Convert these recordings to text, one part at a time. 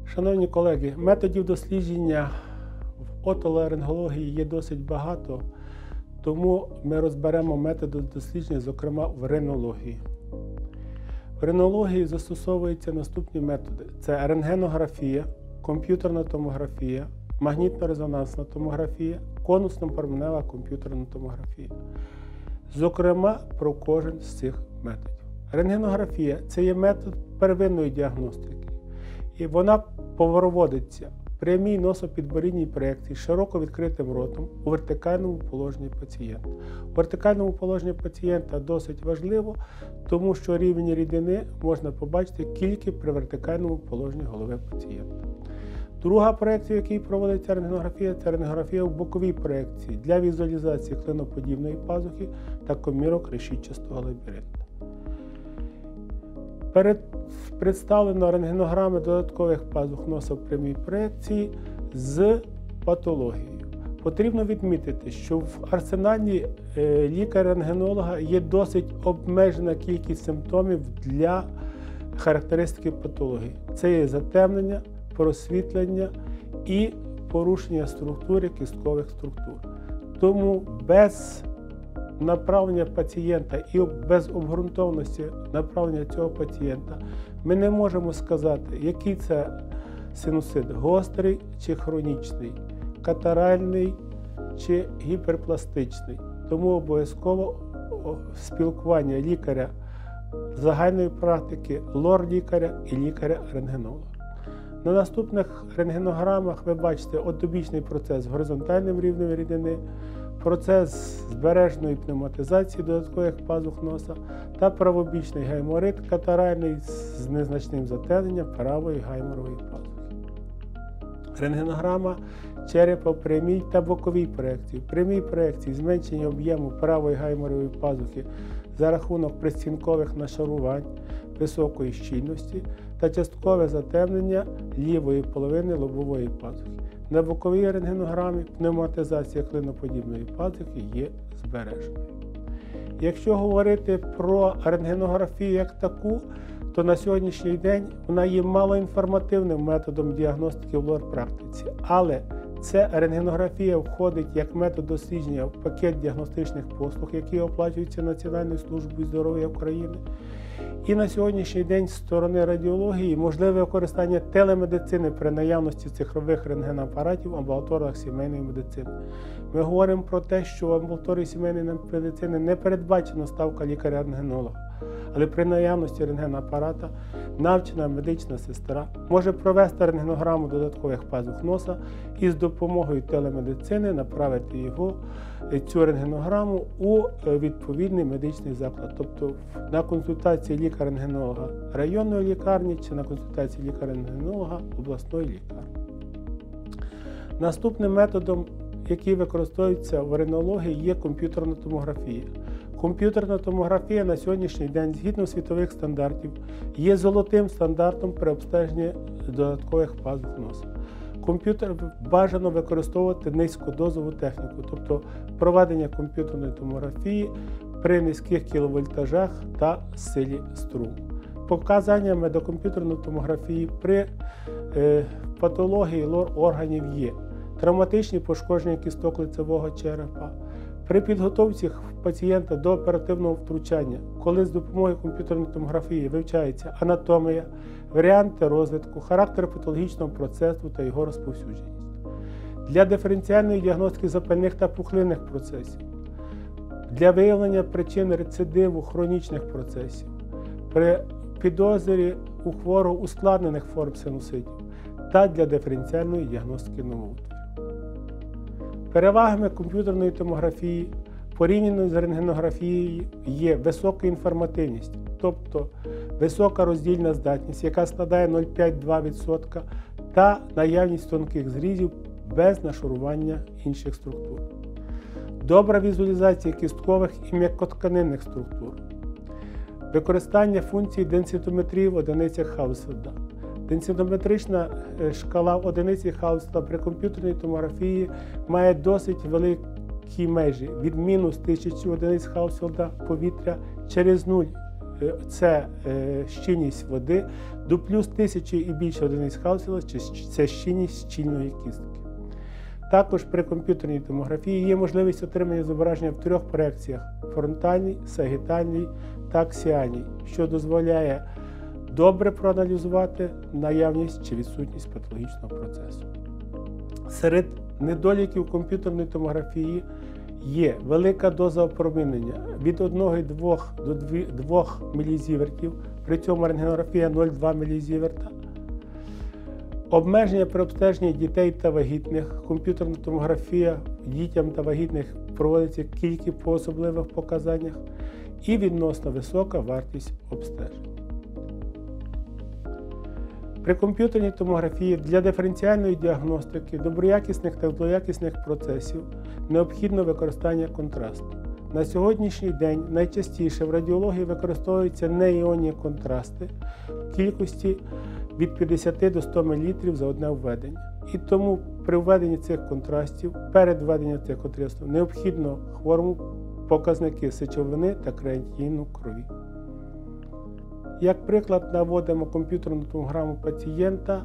Шановні колеги, методів дослідження в отоларингології є досить багато, тому ми розберемо методи дослідження, зокрема в ринології. В ринології застосовуються наступні методи. Це рентгенографія, комп'ютерна томографія, магнітно-резонансна томографія, конусно-променева комп'ютерна томографія. Зокрема, про кожен з цих методів. Рентгенографія – це є метод первинної діагностики. І вона проводиться в прямій носопідборідній проекції широко відкритим ротом у вертикальному положенні пацієнта. У вертикальному положенні пацієнта досить важливо, тому що рівень рідини можна побачити тільки при вертикальному положенні голови пацієнта. Друга проекція, в якій проводиться рентгенографія, це рентгенографія в боковій проекції для візуалізації клиноподібної пазухи та комірок решітчастого лабіринту. Представлено рентгенограми додаткових пазух носа в прямій проекції з патологією. Потрібно відмітити, що в арсеналі лікаря-рентгенолога є досить обмежена кількість симптомів для характеристики патології. Це є затемнення, просвітлення і порушення структури кісткових структур. Тому без направлення пацієнта і без обґрунтованості направлення цього пацієнта ми не можемо сказати, який це синусит – гострий чи хронічний, катаральний чи гіперпластичний. Тому обов'язково спілкування лікаря загальної практики, лор-лікаря і лікаря-рентгенолога. На наступних рентгенограмах ви бачите однобічний процес горизонтальним рівнем рідини, процес збережної пневматизації додаткових пазух носа та правобічний гайморит катаральний з незначним затемненням правої гайморової пазухи. Рентгенограма черепа в прямій та боковій проекції. В прямій проекції зменшення об'єму правої гайморової пазухи за рахунок пристінкових нашарувань високої щільності та часткове затемнення лівої половини лобової пазухи. На боковій рентгенограмі пневматизація клиноподібної пазухи є збереженою. Якщо говорити про рентгенографію як таку, то на сьогоднішній день вона є малоінформативним методом діагностики в лор-практиці. Але ця рентгенографія входить як метод дослідження в пакет діагностичних послуг, які оплачуються Національною службою здоров'я України. І на сьогоднішній день з сторони радіології можливе використання телемедицини при наявності цифрових рентгенапаратів в амбулаторіях сімейної медицини. Ми говоримо про те, що в амбулаторії сімейної медицини не передбачена ставка лікаря-рентгенолога, але при наявності рентгенапарата навчена медична сестра може провести рентгенограму додаткових пазух носа і з допомогою телемедицини направити цю рентгенограму у відповідний медичний заклад, тобто на консультації лікаря-рентгенолога районної лікарні чи на консультації лікаря-рентгенолога обласної лікарні. Наступним методом, який використовується в ринології, є комп'ютерна томографія. Комп'ютерна томографія на сьогоднішній день, згідно світових стандартів, є золотим стандартом при обстеженні додаткових пазух носа. Комп'ютер бажано використовувати низькодозову техніку, тобто проведення комп'ютерної томографії при низьких кіловольтажах та силі струму. Показаннями до комп'ютерної томографії при патології лор-органів є травматичні пошкодження кісток лицевого черепа. При підготовці пацієнта до оперативного втручання, коли з допомогою комп'ютерної томографії вивчається анатомія, варіанти розвитку, характер патологічного процесу та його розповсюдженість. Для диференціальної діагностики запальних та пухлинних процесів, для виявлення причин рецидиву хронічних процесів, при підозрі у хворого ускладнених форм синуситів та для диференціальної діагностики новоутворів. Перевагами комп'ютерної томографії порівняно з рентгенографією є висока інформативність, тобто висока роздільна здатність, яка складає 0,5–2%, та наявність тонких зрізів без нашарування інших структур. Добра візуалізація кісткових і м'якотканинних структур. Використання функцій денситометрії в одиницях Хаусфельда. Денситометрична шкала в одиниці Хаусфельда при комп'ютерній томографії має досить великі межі від мінус 1000 одиниць Хаусфельда повітря через 0 це щільність води, до плюс 1000 і більше одиниць Хаусела – це щільність щільної кістки. Також при комп'ютерній томографії є можливість отримання зображення в 3 проекціях – фронтальній, сагітальній та аксіальній, що дозволяє добре проаналізувати наявність чи відсутність патологічного процесу. Серед недоліків комп'ютерної томографії є велика доза опромінення від 1,2 до 2 мілізівертів, при цьому рентгенографія 0,2 мілізіверта. Обмеження при обстеженні дітей та вагітних. Комп'ютерна томографія дітям та вагітних проводиться тільки по особливих показаннях. І відносно висока вартість обстежень. При комп'ютерній томографії для диференціальної діагностики доброякісних та злоякісних процесів необхідно використання контрасту. На сьогоднішній день найчастіше в радіології використовуються неіонні контрасти в кількості від 50 до 100 мл за одне введення. І тому при введенні цих контрастів, перед введенням цих контрастів, необхідно хворому показники сечовини та креатиніну в крові. Як приклад наводимо комп'ютерну томограму пацієнта,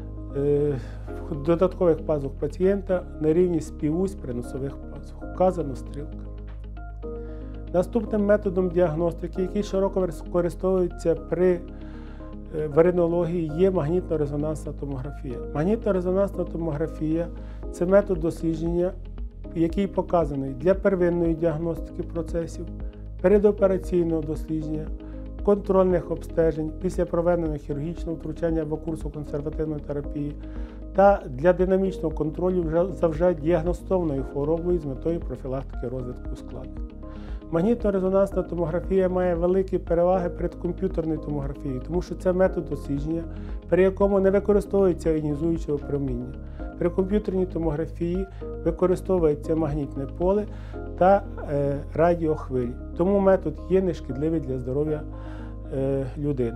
додаткових пазух пацієнта на рівні співусь приносових пазух. Вказано стрілками. Наступним методом діагностики, який широко використовується при рентгенології, є магнітно-резонансна томографія. Магнітно-резонансна томографія – це метод дослідження, який показаний для первинної діагностики процесів, передопераційного дослідження, контрольних обстежень після проведеного хірургічного втручання або курсу консервативної терапії та для динамічного контролю за вже діагностованою хворобою з метою профілактики розвитку ускладнень. Магнітно-резонансна томографія має великі переваги перед комп'ютерною томографією, тому що це метод дослідження, при якому не використовується іонізуюче опромінення. При комп'ютерній томографії використовується магнітне поле та радіохвилі, тому метод є нешкідливий для здоров'я людини.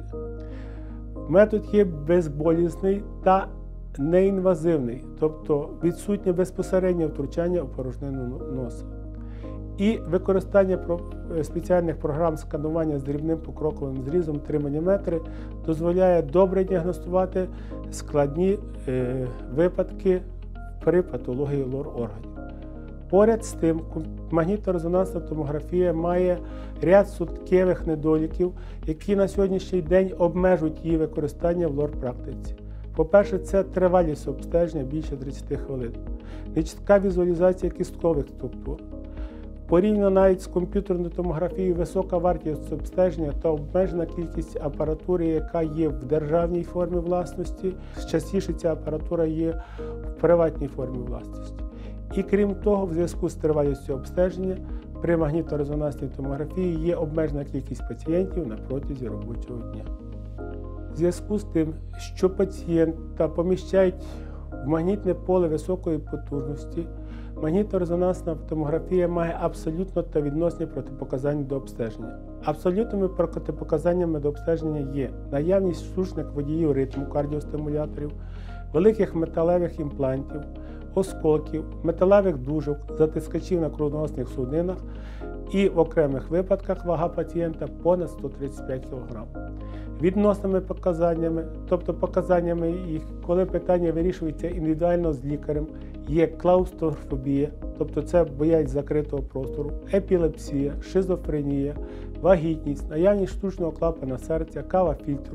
Метод є безболісний та неінвазивний, тобто відсутнє безпосереднє втручання у порожнину носа. І використання спеціальних програм сканування з дрібним покроковим зрізом 3 мм дозволяє добре діагностувати складні випадки при патології лор-органів. Поряд з тим, магнітно-резонансна томографія має ряд суттєвих недоліків, які на сьогоднішній день обмежують її використання в лор-практиці. По-перше, це тривалість обстеження більше 30 хвилин, нечітка візуалізація кісткових структур. Порівняно навіть з комп'ютерною томографією висока вартість обстеження та обмежена кількість апаратури, яка є в державній формі власності. Частіше ця апаратура є в приватній формі власності. І крім того, в зв'язку з тривалістю обстеження при магнітно-резонансній томографії є обмежена кількість пацієнтів на протязі робочого дня. В зв'язку з тим, що пацієнта поміщають в магнітне поле високої потужності, магнітно-резонансна томографія має абсолютно та відносні протипоказання до обстеження. Абсолютними протипоказаннями до обстеження є наявність штучних водіїв ритму кардіостимуляторів, великих металевих імплантів, осколків, металевих дужок, затискачів на кровоносних судинах і в окремих випадках вага пацієнта понад 135 кг. Відносними показаннями, тобто показаннями їх, коли питання вирішується індивідуально з лікарем, є клаустрофобія, тобто це боязнь закритого простору, епілепсія, шизофренія, вагітність, наявність штучного клапана серця, кава фільтру,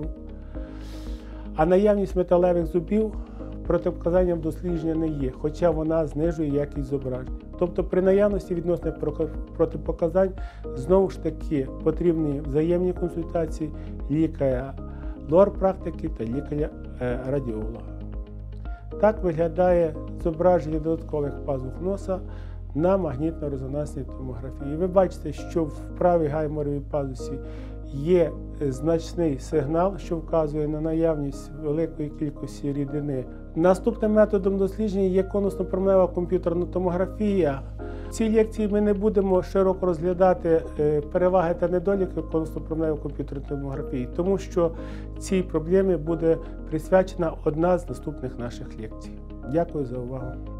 а наявність металевих зубів протипоказанням дослідження не є, хоча вона знижує якість зображення. Тобто при наявності відносних протипоказань знову ж таки потрібні взаємні консультації лікаря лор-практики та лікаря-радіолога. Так виглядає зображення додаткових пазух носа на магнітно-резонансній томографії. Ви бачите, що в правій гайморовій пазусі є значний сигнал, що вказує на наявність великої кількості рідини. Наступним методом дослідження є конусно-променева комп'ютерна томографія. В цій лекції ми не будемо широко розглядати переваги та недоліки конусно-променевої комп'ютерної томографії, тому що цій проблемі буде присвячена одна з наступних наших лекцій. Дякую за увагу.